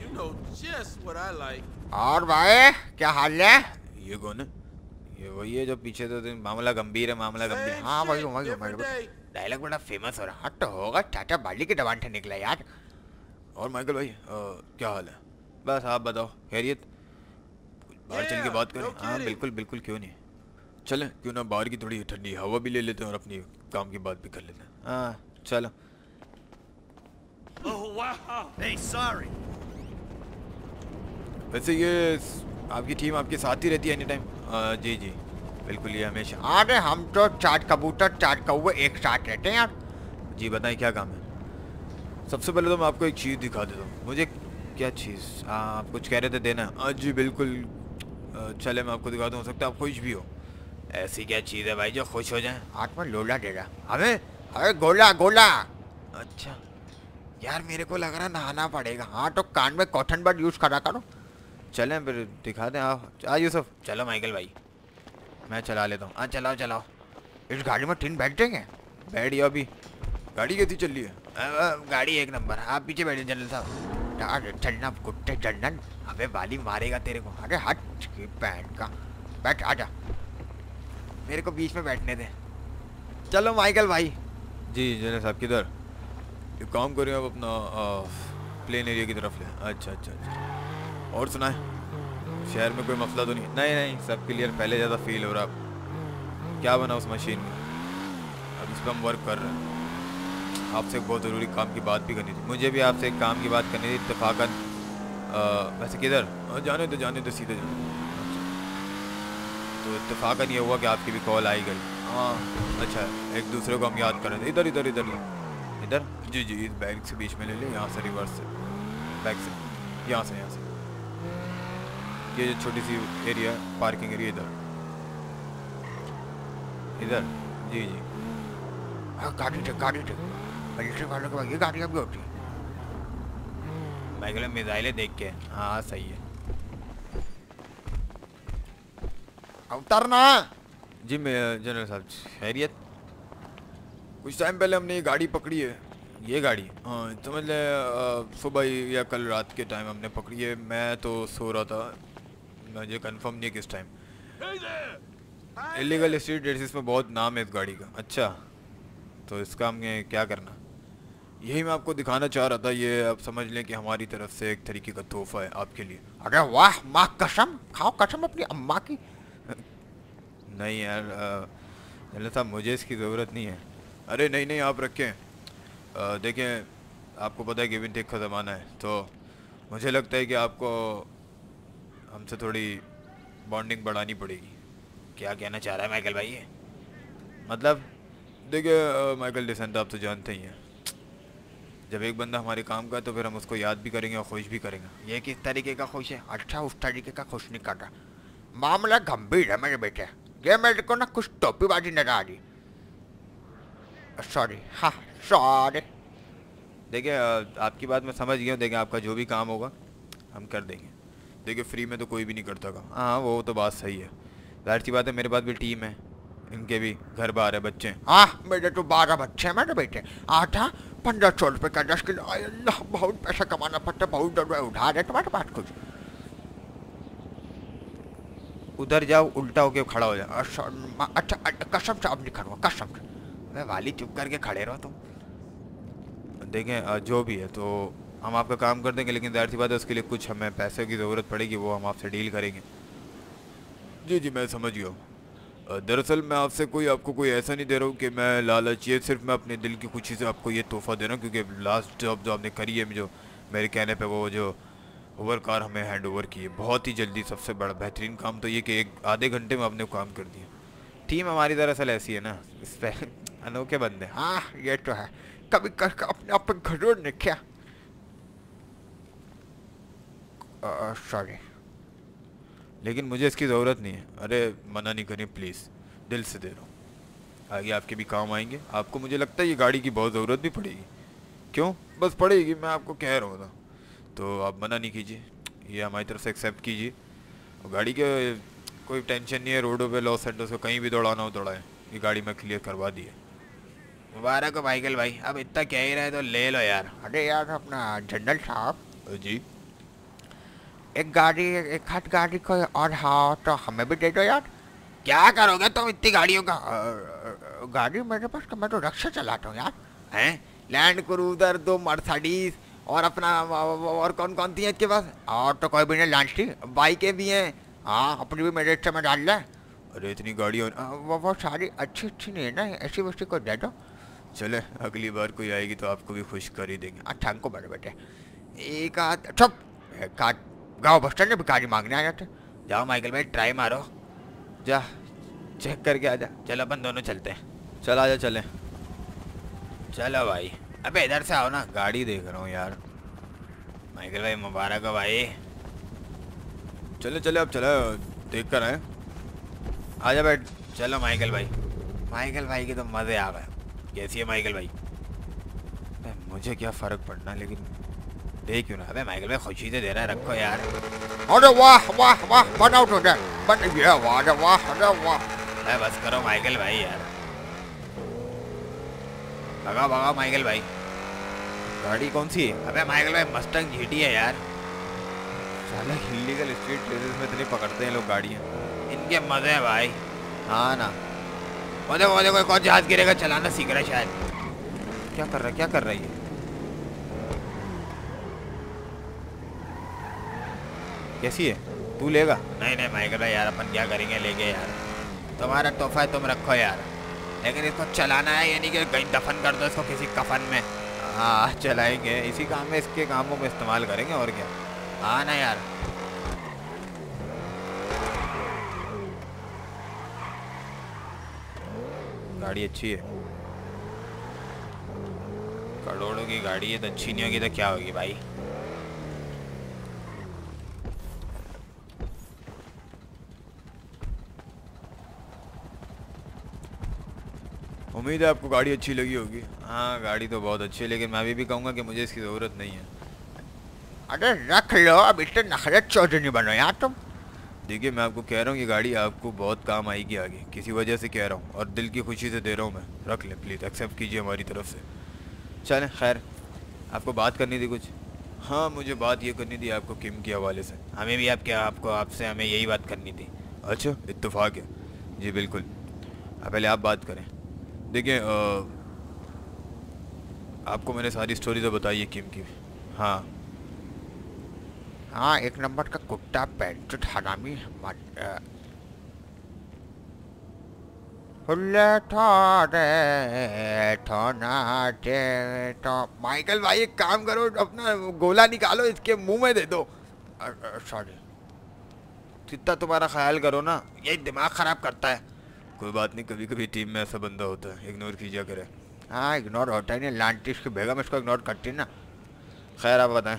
और भाई क्या हाल है? ये कौन है? ये वही है जो पीछे तो दिन मामला गंभीर है, मामला गंभीर। हाँ वही वही वही डायलॉग बड़ा फेमस हो रहा। हाँ तो होगा, चाचा बाली के दबान से निकला यार। और माइकल भाई आ, क्या हाल है? बस आप बताओ, खैरियत? बाहर चल के बात करें? हाँ बिल्कुल बिल्कुल, क्यों नहीं। चलें, क्यों ना बाहर की थोड़ी ठंडी हवा भी ले लेते हैं और अपनी काम की बात भी कर लेते हैं। हाँ चलो। Hey, sorry. वैसे ये आपकी टीम आपके साथ ही रहती है एनी टाइम? जी जी बिल्कुल, ये हमेशा। अरे हम तो चार कबूतर चार कौवे एक साथ रहते हैं यार। जी बताएं क्या काम है? सबसे पहले तो मैं आपको एक चीज़ दिखा देता हूँ। मुझे क्या चीज़? आप कुछ कह रहे थे देना? हाँ जी बिल्कुल। चले मैं आपको दिखा दूँ, हो सकता है आप खुश भी हो। ऐसी क्या चीज़ है भाई जो खुश हो जाए? हाथ में लोला दे रहा हमें। अरे गोला गोला। अच्छा यार, मेरे को लग रहा नहाना पड़ेगा। हाँ तो कान में कॉटन बड यूज करा करो। चलें फिर दिखा दें। आओ आ यूसुफ। चलो माइकल भाई, मैं चला लेता हूँ। हाँ चलाओ चलाओ। इस गाड़ी में तीन बैठ जाएंगे। बैठ गया अभी। गाड़ी कैसी चल रही है? आ, आ, गाड़ी एक नंबर। आप पीछे बैठे जनरल साहब। अरे चलना कुत्ते जनरल। अबे वाली मारेगा तेरे को। अरे हट की पैन का। बैठ आजा। मेरे को बीच में बैठने दे। चलो माइकल भाई। जी जनरल साहब किधर? ये काम कर रहे हैं आप अपना प्लेन एरिया की तरफ ले। अच्छा अच्छा अच्छा। और सुनाए, शहर में कोई मसला तो नहीं? नहीं नहीं सब क्लियर, पहले ज़्यादा फील हो रहा। क्या बना उस मशीन में? अब इस पर हम वर्क कर रहे हैं। आपसे एक बहुत ज़रूरी काम की बात भी करनी थी। मुझे भी आपसे एक काम की बात करनी थी इत्तेफाकन। वैसे किधर? जाने दो जाने दो, सीधे जाने दो। तो इत्तेफाकन ये हुआ कि आपकी भी कॉल आई गई। हाँ अच्छा, एक दूसरे को हम याद कर रहे थे। इधर इधर इधर इधर। जी जी, इस बैग से बीच में ले ले, यहाँ से रिवर्स से, बैक से, यहाँ से यहाँ से। ये जो छोटी सी एरिया पार्किंग एरिया, इधर इधर। जी जी। हाँ गाड़ी थे गाड़ी थे। मिलिट्री वालों के पास ये गाड़ियाँ भी होती हैं। माइकल मिसाइलें देख के। हाँ सही है। उतरना। जी मैं जनरल साहब, खैरियत? कुछ टाइम पहले हमने ये गाड़ी पकड़ी है। ये गाड़ी? हाँ समझ ले, सुबह या कल रात के टाइम हमने पकड़ी है। मैं तो सो रहा था, मुझे कंफर्म नहीं है किस टाइम। इलीगल स्ट्रीट रेसिस में बहुत नाम है इस गाड़ी का। अच्छा तो इसका हमें क्या करना? यही मैं आपको दिखाना चाह रहा था। ये आप समझ लें कि हमारी तरफ से एक तरीके का तोहफा है आपके लिए। अरे वाह, माँ कसम खाओ, कसम अपनी अम्मा की। नहीं यार जनरल साहब, मुझे इसकी ज़रूरत नहीं है। अरे नहीं नहीं आप रखें। देखें, आपको पता है गिव एंड टेक का ज़माना है, तो मुझे लगता है कि आपको हमसे थोड़ी बॉन्डिंग बढ़ानी पड़ेगी। क्या कहना चाह रहा है माइकल भाई ये? मतलब देखिए माइकल डिसेंडर, आप तो जानते ही हैं, जब एक बंदा हमारे काम का है तो फिर हम उसको याद भी करेंगे और खुश भी करेंगे। ये किस तरीके का खुश है? अच्छा उस तरीके का खुश नहीं कर रहा। मामला गंभीर है मेरे बेटे। ये मेरे को ना कुछ टोपीबाजी नजर आ रही। सॉरी, हाँ सॉरी। देखिए आपकी बात मैं समझ गया हूँ। देखिए आपका जो भी काम होगा हम कर देंगे। देखिए फ्री में तो कोई भी नहीं करता काम। हाँ वो तो बात सही है, जाहिर सी बात है। मेरे पास भी टीम है, इनके भी घर बार है, बच्चे हैं। हाँ मेरे तो बारह बच्चे हैं मेरे बेटे। आटा पंद्रह सौ रुपये का दस किलो। अल्लाह बहुत पैसा कमाना पड़ता, बहुत दर उधार है तुम्हारे पास कुछ? उधर जाओ, उल्टा होके खड़ा हो जाओ। अच्छा अच्छा, कसम से अब नहीं करूँगा, कसम से। मैं वाली चुप करके खड़े रहो तुम। देखें जो भी है तो हम आपका काम कर देंगे, लेकिन जाहिर सी बात है उसके लिए कुछ हमें पैसे की ज़रूरत पड़ेगी, वो हम आपसे डील करेंगे। जी जी मैं समझ गया हूँ। दरअसल मैं आपसे कोई आपको कोई ऐसा नहीं दे रहा हूँ कि मैं लालच, ये सिर्फ मैं अपने दिल की खुशी से आपको ये तोहफा दे रहा हूँ, क्योंकि लास्ट जॉब जो आपने करी है जो मेरे कहने पे, वो जो ओवर कार हमें हैंड ओवर की है बहुत ही जल्दी। सबसे बड़ा बेहतरीन काम तो ये कि एक आधे घंटे में आपने काम कर दिया। टीम हमारी दरअसल ऐसी है ना, इस पर अनोखे बंदे। हाँ ये तो है, कभी कर अपने आप पर घरों ने क्या। सॉरी, लेकिन मुझे इसकी ज़रूरत नहीं है। अरे मना नहीं करिए प्लीज़, दिल से दे रहा हूँ। आगे आपके भी काम आएंगे। आपको मुझे लगता है ये गाड़ी की बहुत ज़रूरत भी पड़ेगी। क्यों? बस पड़ेगी, मैं आपको कह रहा हूँ ना, तो आप मना नहीं कीजिए, ये हमारी तरफ से एक्सेप्ट कीजिए। और गाड़ी के कोई टेंशन नहीं है, रोडों पे लॉस सेंटर्स को कहीं भी दौड़ाना हो दौड़ाए, ये गाड़ी मैं क्लियर करवा दी है। मुबारक हो माइकल भाई, अब इतना कह ही रहे तो ले लो यार। अरे यार अपना जनरल साहब, जी एक गाड़ी एक हाथ गाड़ी को और हाँ तो हमें भी दे दो यार। क्या करोगे तुम इतनी गाड़ियों का? अ, अ, गाड़ी मेरे पास तो मैं तो रक्षा चलाता हूँ यार। हैं? लैंड क्रूजर, दो मर्सिडीज और अपना और कौन कौन थी इसके पास? और तो कोई भी नहीं लॉन्च थी। बाइकें भी हैं। हाँ अपनी भी मेरे इच्छा में डाल ले। अरे इतनी गाड़ियाँ, अ, वो वो सारी अच्छी अच्छी नहीं है ना, ऐसी वैसी को दे दो। चले अगली बार कोई आएगी तो आपको भी खुश कर ही देंगे। अच्छा हमको बड़े बेटे एक आध चुप, एक आध गाँव बस स्टैंड में गाड़ी मांगने आ जाते। जाओ माइकल भाई, ट्राई मारो, जा चेक करके आ जा। चलो अपन दोनों चलते हैं। चल आ जा, चले। चलो भाई, अबे इधर से आओ ना। गाड़ी देख रहा हूँ यार। माइकल भाई मुबारक हो भाई। चले चले अब चले, देख कर आए। आ जा बैठ। चलो माइकल भाई, माइकल भाई के तो मज़े आ गए। कैसी है माइकल भाई? अबे, मुझे क्या फ़र्क पड़ना, लेकिन दे क्यों ना। अबे माइकल भाई खुशी से दे रहा है, रखो यार। अरे वाह वाह वाह, बनाओ तो दे बन गया। वाह अरे वाह अरे वाह। अरे बस करो माइकल भाई यार, भगाओ भगाओ माइकल भाई। गाड़ी कौन सी है? अबे माइकल भाई मस्टंग जीटी है यार। साला इलीगल स्ट्रीट प्लेसेस में इतने पकड़ते हैं लोग गाड़ियाँ। इनके मज़े हैं भाई। हाँ ना। वो देखो वो देखो, एक और जहाज गिरेगा, चलाना सीख रहा है शायद। क्या कर रहा है, क्या कर रही है? कैसी है? तू लेगा? नहीं नहीं माइकल भाई यार, अपन क्या करेंगे लेके यार। तुम्हारा तोहफा है, तुम रखो यार, लेकिन इसको चलाना है, यानी कि कहीं दफन कर दो इसको किसी कफन में। हाँ चलाएंगे, इसी काम में, इसके कामों में इस्तेमाल करेंगे और क्या। हाँ ना यार। गाड़ी अच्छी है। करोड़ों की गाड़ी है तो अच्छी नहीं होगी तो क्या होगी भाई? उम्मीद है आपको गाड़ी अच्छी लगी होगी। हाँ गाड़ी तो बहुत अच्छी है, लेकिन मैं अभी भी कहूँगा कि मुझे इसकी ज़रूरत नहीं है। अरे रख लो, अब इतने नखरत चौधरी नहीं बनो यार तुम। देखिए मैं आपको कह रहा हूँ ये गाड़ी आपको बहुत काम आएगी आगे, किसी वजह से कह रहा हूँ और दिल की खुशी से दे रहा हूँ मैं। रख लें प्लीज़, एक्सेप्ट कीजिए हमारी तरफ से। चलें, खैर आपको बात करनी थी कुछ? हाँ मुझे बात ये करनी थी आपको किम के हवाले से। हमें भी आपके आपको आपसे हमें यही बात करनी थी। अच्छा इत्तेफाक है। जी बिल्कुल, आप पहले आप बात करें। देखिए आपको मैंने सारी स्टोरी तो बताई है किम की। हाँ हाँ एक नंबर का कुत्ता पैंट हरामी। तो माइकल भाई एक काम करो, अपना गोला निकालो, इसके मुंह में दे दो। सॉरी, जितना तुम्हारा ख्याल करो ना, यही दिमाग खराब करता है। कोई बात नहीं, कभी कभी टीम में ऐसा बंदा होता है, इग्नोर कीजिए करे। हाँ इग्नोर होता ही नहीं, लांटी की बेगम इसको इग्नोर करती ना। खैर आप बताएं।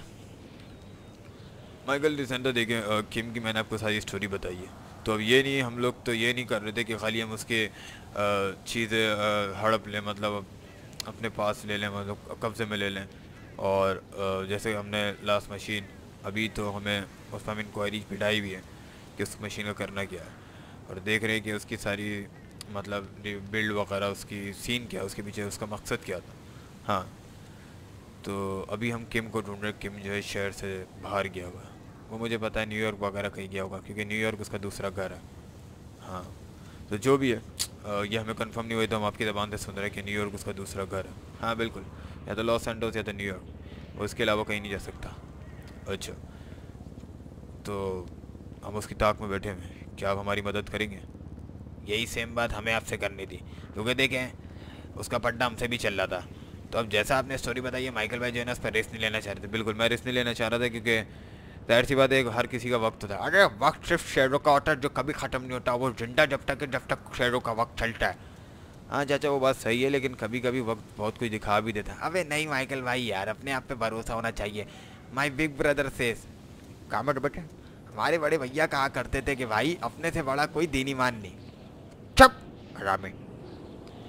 माइकल डिसेंडर देखें, किम की मैंने आपको सारी स्टोरी बताई है, तो अब ये नहीं, हम लोग तो ये नहीं कर रहे थे कि खाली हम उसके चीज़ें हड़प लें, मतलब अपने पास ले लें, मतलब कब्जे में ले लें। और आ, जैसे हमने लास्ट मशीन, अभी तो हमें उस पर हम इंक्वायरी पिटाई भी है कि उस मशीन का करना क्या है, और देख रहे हैं कि उसकी सारी मतलब बिल्ड वगैरह, उसकी सीन क्या, उसके पीछे उसका मकसद क्या था। हाँ तो अभी हम किम को ढूंढ रहे। किम जो है शहर से बाहर गया हुआ है, वो मुझे पता है न्यूयॉर्क वगैरह कहीं गया होगा, क्योंकि न्यूयॉर्क उसका दूसरा घर है। हाँ तो जो भी है, ये हमें कंफर्म नहीं हुई, तो हम आपकी ज़बान से सुन रहे हैं कि न्यूयॉर्क उसका दूसरा घर है। हाँ बिल्कुल, या तो लॉस एंजल्स या तो न्यूयॉर्क, उसके अलावा कहीं नहीं जा सकता। अच्छा तो हम उसकी ताक में बैठे हुए हैं, क्या आप हमारी मदद करेंगे? यही सेम बात हमें आपसे करनी थी, क्योंकि देखें उसका पट्टा हमसे भी चल रहा था। तो अब जैसा आपने स्टोरी बताई है, माइकल भाई जो है ना उस पर रिस्क नहीं लेना चाह रहे थे। बिल्कुल मैं रिस्क नहीं लेना चाह रहा था, क्योंकि जाहिर सी बात है हर किसी का वक्त होता है। अरे वक्त सिर्फ शेरों का होता है जो कभी ख़त्म नहीं होता, वो जिंदा जब तक है जब तक शेरों का वक्त चलता है। हाँ चाचा वो बात सही है, लेकिन कभी कभी वक्त बहुत कुछ दिखा भी देता है। अबे नहीं माइकल भाई यार, अपने आप पे भरोसा होना चाहिए। माई बिग ब्रदर सेज, कामड़ बेटे, हमारे बड़े भैया कहा करते थे कि भाई अपने से बड़ा कोई दीनी मान नहीं। चुप हरामी।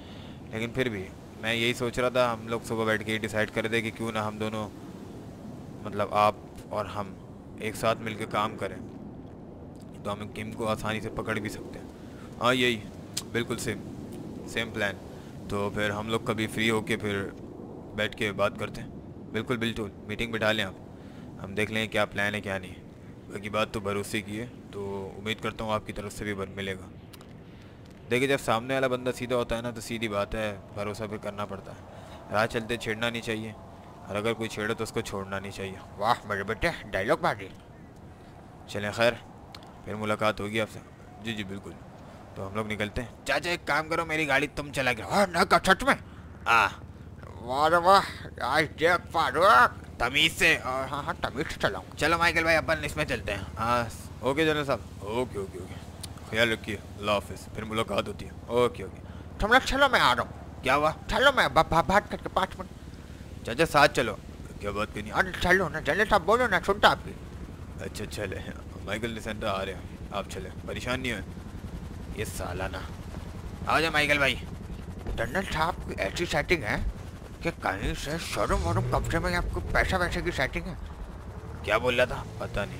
लेकिन फिर भी मैं यही सोच रहा था हम लोग सुबह बैठ के डिसाइड कर दे कि क्यों ना हम दोनों, मतलब आप और हम एक साथ मिलकर काम करें, तो हम किम को आसानी से पकड़ भी सकते हैं। हाँ यही बिल्कुल सेम सेम प्लान। तो फिर हम लोग कभी फ्री होके फिर बैठ के बात करते हैं। बिल्कुल बिल्कुल मीटिंग बिठा लें आप, हम देख लें क्या प्लान है क्या नहीं। बाकी बात तो भरोसे की है, तो उम्मीद करता हूँ आपकी तरफ से भी बन मिलेगा। देखिए जब सामने वाला बंदा सीधा होता है ना, तो सीधी बात है भरोसा भी करना पड़ता है। राह चलते छेड़ना नहीं चाहिए, और अगर कोई छेड़े तो उसको छोड़ना नहीं चाहिए। वाह मेरे बेटे, डायलॉग बाजी। चलें खैर, फिर मुलाकात होगी आपसे। जी जी बिल्कुल, तो हम लोग निकलते हैं। चाचा एक काम करो, मेरी गाड़ी तुम चला के हाँ ना का सच में? आ वाह रे वाह, आज देख फारूक। तमीज से। हाँ हाँ तमीज से चलाऊँ। चलो माइकल भाई अपन इसमें चलते हैं। हाँ ओके जनरल साहब, ओके ओके ओके, ख्याल रखिए, अल्लाह हाफिज़, फिर मुलाकात होती है। ओके ओके तुम लोग चलो, मैं आ रहा हूँ। क्या हुआ? चलो मैं बा, बा, बात करके पाँच मिनट। चाचा साथ चलो। क्या बात करनी? अरे चलो ना, जनरल साहब बोलो ना, सुनता आपकी। अच्छा चले, माइकल डिसेंटा आ रहे हैं, आप चले, परेशान नहीं हो। ये साला ना, आ जाओ माइकल भाई। जनरल साहब की ऐसी सेटिंग है कि कहीं से शोरूम वोरूम कब्जे में आपको पैसा वैसे की सेटिंग है। क्या बोल रहा था? पता नहीं,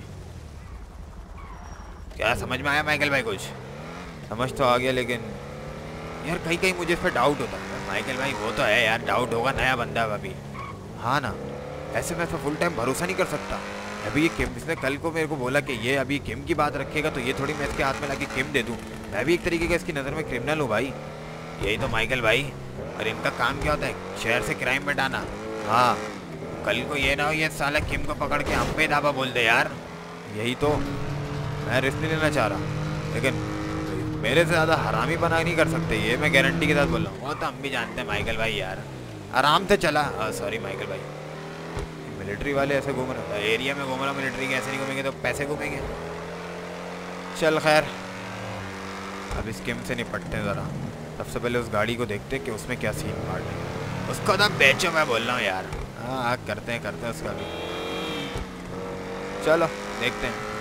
क्या समझ में आया माइकल भाई कुछ? समझ तो आ गया, लेकिन यार कहीं कहीं मुझे इस पर डाउट होता है। माइकल भाई वो तो है यार, डाउट होगा, नया बंदा है अभी। हाँ ना, ऐसे मैं तो फुल टाइम भरोसा नहीं कर सकता। अभी ये किम, इसने कल को मेरे को बोला कि ये अभी किम की बात रखेगा, तो ये थोड़ी मैं इसके हाथ में लाके किम दे दूँ। मैं भी एक तरीके का इसकी नज़र में क्रिमिनल हूँ भाई। यही तो माइकल भाई, और इनका काम क्या होता है? शहर से क्राइम मिटाना। हाँ कल को ये ना हो ये साला किम को पकड़ के हम पे धावा बोल दे यार। यही तो, मैं रिस्क नहीं लेना चाह रहा, लेकिन मेरे से ज़्यादा हरामी बना नहीं कर सकते, ये मैं गारंटी के साथ बोल रहा हूँ। वो तो हम भी जानते हैं माइकल भाई यार, आराम से चला। सॉरी माइकल भाई, मिलिट्री वाले ऐसे घूम रहे हैं एरिया में घूम रहा, मिलिट्री के ऐसे नहीं घूमेंगे तो पैसे घूमेंगे। चल खैर, अब इस किम से निपटते हैं ज़रा। सबसे पहले उस गाड़ी को देखते हैं कि उसमें क्या सीन मार लेंगे। उसको तो बेचो, मैं बोल रहा हूँ यार। हाँ करते हैं करते हैं उसका भी, चलो देखते हैं।